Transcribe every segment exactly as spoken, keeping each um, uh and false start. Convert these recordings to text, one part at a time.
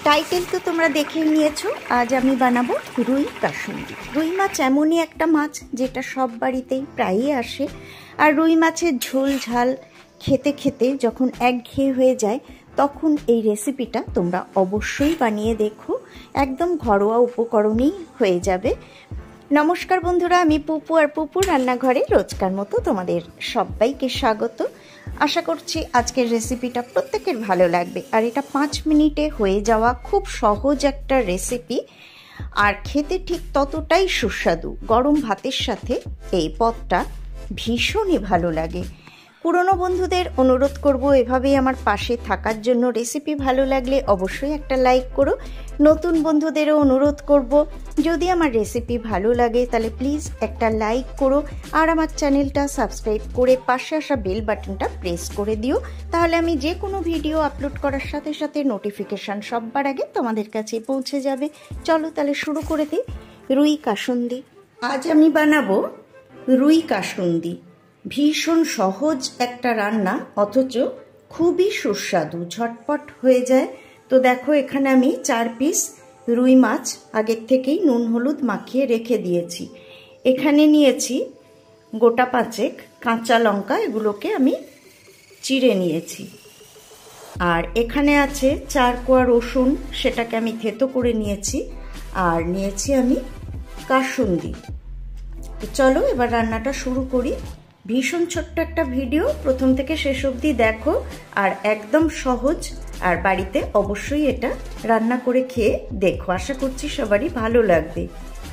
Title তো তোমরা দেখেই নিয়েছো। আজ আমি বানাবো রুই কাসুন্দি। রুই মাছ এমনই একটা মাছ যেটা সব বাড়িতেই প্রায়ই আসে, আর রুই মাছের ঝোল ঝাল খেতে খেতে যখন একঘেয়ে হয়ে যায় তখন এই রেসিপিটা তোমরা অবশ্যই বানিয়ে দেখো, একদম ঘরোয়া উপকরণেই হয়ে যাবে। নমস্কার বন্ধুরা, আমি পুপু আর পুপুর রান্নাঘরে রোজকার মতো তোমাদের সবাইকে স্বাগত। আশা করছি আজকের রেসিপিটা প্রত্যেকের ভালো লাগবে। আর এটা পাঁচ মিনিটে হয়ে যাওয়া খুব সহজ একটা রেসিপি, আর খেতে ঠিক ততটাই সুস্বাদু। গরম ভাতের সাথে এই পদটা ভীষণই ভালো লাগে। পুরনো বন্ধুদের অনুরোধ করব এভাবেই আমার পাশে থাকার জন্য। রেসিপি ভালো লাগলে অবশ্যই একটা লাইক করো। নতুন বন্ধুদেরও অনুরোধ করব, যদি আমার রেসিপি ভালো লাগে তাহলে প্লিজ একটা লাইক করো, আর আমার চ্যানেলটা সাবস্ক্রাইব করে পাশে আসা বেল বাটনটা প্রেস করে দিও। তাহলে আমি যে কোনো ভিডিও আপলোড করার সাথে সাথে নোটিফিকেশান সবার আগে তোমাদের কাছে পৌঁছে যাবে। চলো তাহলে শুরু করে দিই রুই কাসুন্দি। আজ আমি বানাবো রুই কাসুন্দি। ভীষণ সহজ একটা রান্না, অথচ খুবই সুস্বাদু, ঝটপট হয়ে যায়। তো দেখো, এখানে আমি চার পিস রুই মাছ আগের থেকেই নুন হলুদ মাখিয়ে রেখে দিয়েছি। এখানে নিয়েছি গোটা পাঁচেক কাঁচা লঙ্কা, এগুলোকে আমি চিড়ে নিয়েছি। আর এখানে আছে চার কোয়া রসুন, সেটাকে আমি থেতো করে নিয়েছি। আর নিয়েছি আমি কাসুন্দি। তো চলো এবার রান্নাটা শুরু করি। ভীষণ ছোট্ট একটা ভিডিও, প্রথম থেকে শেষ অবধি দেখো, আর একদম সহজ। আর বাড়িতে অবশ্যই এটা রান্না করে খেয়ে দেখো, আশা করছি সবারই ভালো লাগবে।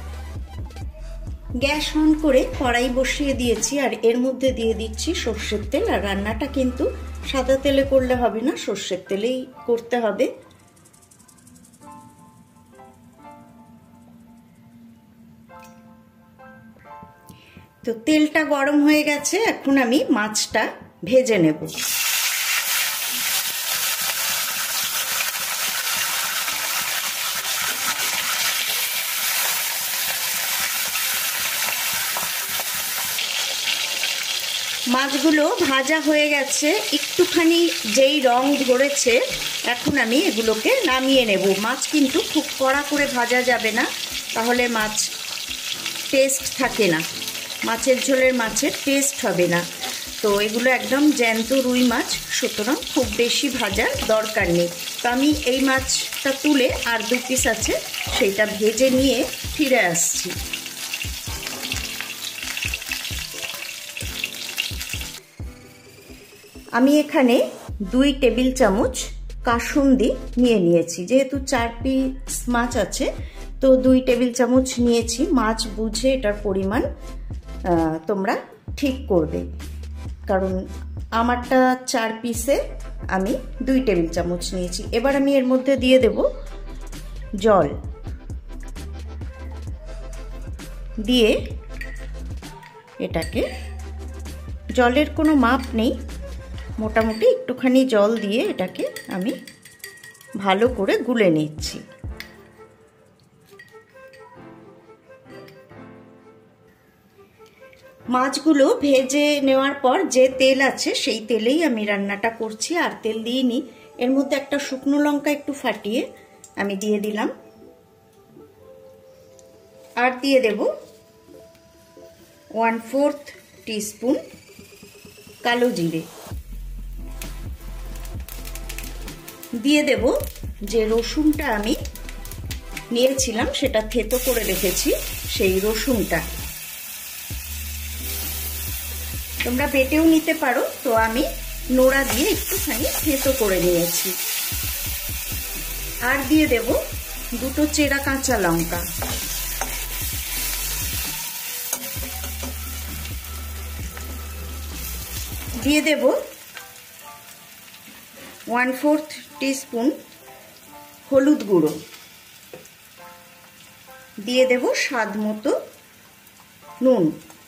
গ্যাস অন করে কড়াই বসিয়ে দিয়েছি, আর এর মধ্যে দিয়ে দিচ্ছি সর্ষের তেল। আর রান্নাটা কিন্তু সাদা তেলে করলে হবে না, সর্ষের তেলেই করতে হবে। তো তেলটা গরম হয়ে গেছে, এখন আমি মাছটা ভেজে নেব। মাছগুলো ভাজা হয়ে গেছে, একটুখানি যেই রং ধরেছে এখন আমি এগুলোকে নামিয়ে নেব। মাছ কিন্তু খুব কড়া করে ভাজা যাবে না, তাহলে মাছ টেস্ট থাকে না, মাছের ঝোলের মাছের টেস্ট হবে না। তো এগুলো একদম জ্যান্ত রুই মাছ, সুতরাং খুব বেশি ভাজার দরকার নেই। তো আমি এই মাছটা তুলে আর দু পিস আছে সেইটা ভেজে নিয়ে ফিরে আসছি। আমি এখানে দুই টেবিল চামচ কাসুন্দি নিয়ে নিয়েছি। যেহেতু চার পিস মাছ আছে তো দুই টেবিল চামচ নিয়েছি। মাছ বুঝে এটার পরিমাণ তোমরা ঠিক করবে, কারণ আমারটা চার পিসে আমি দুই টেবিল চামচ নিয়েছি। এবার আমি এর মধ্যে দিয়ে দেব জল, দিয়ে এটাকে, জলের কোনো মাপ নেই, মোটামুটি একটুখানি জল দিয়ে এটাকে আমি ভালো করে গুলে নিচ্ছি। মাছগুলো ভেজে নেওয়ার পর যে তেল আছে সেই তেলেই আমি রান্নাটা করছি, আর তেল দিইনি। এর মধ্যে একটা শুকনো লঙ্কা একটু ফাটিয়ে আমি দিয়ে দিলাম, আর দিয়ে দেব ওয়ান ফোর্থ টিস্পুন কালো জিরে, দিয়ে দেব যে রসুনটা আমি নিয়েছিলাম সেটা থেতো করে রেখেছি, সেই রসুনটা। তোমরা বেটেও নিতে পারো, তো আমি নোড়া দিয়ে একটুখানি থেতো করে নিয়েছি। আর দিয়ে দেব দুটো চেরা কাঁচা লঙ্কা, দিয়ে দেব ওয়ান ফোর্থ টিস্পুন হলুদ গুঁড়ো, দিয়ে দেব স্বাদ মতো নুন,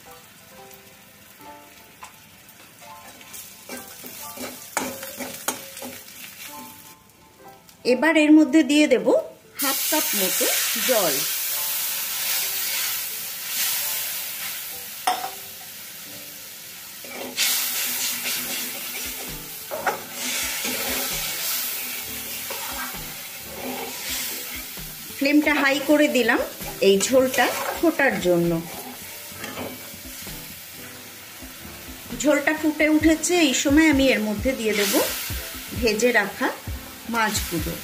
এবার এর মধ্যে দিয়ে দেব হাফ কাপ মতো জল। ফ্লেমটা হাই করে দিলাম এই ঝোলটা ফোটার জন্য। ঝোলটা ফুটে উঠেছে, এই সময় আমি এর মধ্যে দিয়ে দেব ভেজে রাখা মাছগুলো।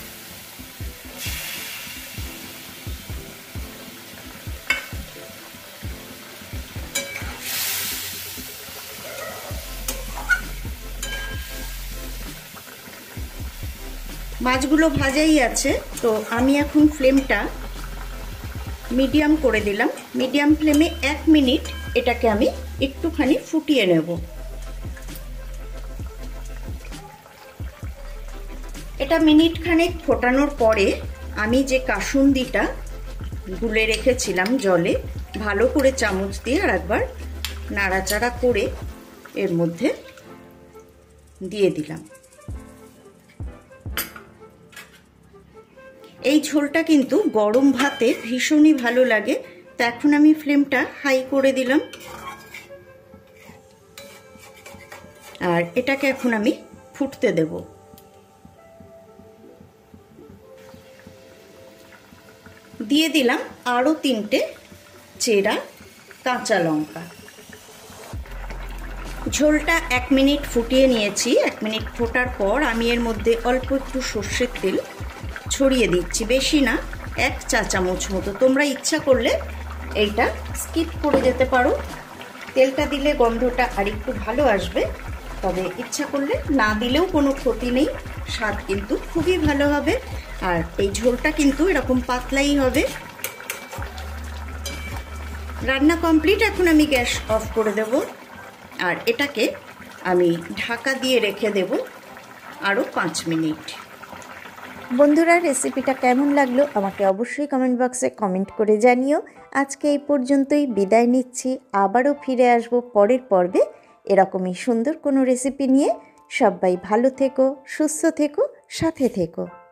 মাছগুলো ভাজাই আছে, তো আমি এখন ফ্লেমটা মিডিয়াম করে দিলাম। মিডিয়াম ফ্লেমে এক মিনিট এটাকে আমি একটুখানি ফুটিয়ে নেব। এটা মিনিট খানেক ফোটানোর পরে আমি যে কাসুন্দিটা গুলে রেখেছিলাম জলে, ভালো করে চামচ দিয়ে আর একবার নাড়াচাড়া করে এর মধ্যে দিয়ে দিলাম। এই ঝোলটা কিন্তু গরম ভাতে ভীষণই ভালো লাগে। তো এখন আমি ফ্লেমটা হাই করে দিলাম আর এটাকে এখন আমি ফুটতে দেব। দিয়ে দিলাম আরও তিনটে চেরা কাঁচা লঙ্কা। ঝোলটা এক মিনিট ফুটিয়ে নিয়েছি। এক মিনিট ফোটার পর আমি এর মধ্যে অল্প একটু সর্ষের তেল ছড়িয়ে দিচ্ছি, বেশি না, এক চা চামচ মতো। তোমরা ইচ্ছা করলে এইটা স্কিপ করে যেতে পারো, তেলটা দিলে গন্ধটা আর একটু ভালো আসবে। তবে ইচ্ছা করলে না দিলেও কোনো ক্ষতি নেই, স্বাদ কিন্তু খুবই ভালো হবে। আর এই ঝোলটা কিন্তু এরকম পাতলাই হবে। রান্না কমপ্লিট। এখন আমি গ্যাস অফ করে দেব আর এটাকে আমি ঢাকা দিয়ে রেখে দেব আরও পাঁচ মিনিট। বন্ধুরা, রেসিপিটা কেমন লাগলো আমাকে অবশ্যই কমেন্ট বক্সে কমেন্ট করে জানিও। আজকে এই পর্যন্তই বিদায় নিচ্ছি, আবারও ফিরে আসব পরের পর্বে এরকমই সুন্দর কোনো রেসিপি নিয়ে। সবাই ভালো থেকো, সুস্থ থেকো, সাথে থেকো।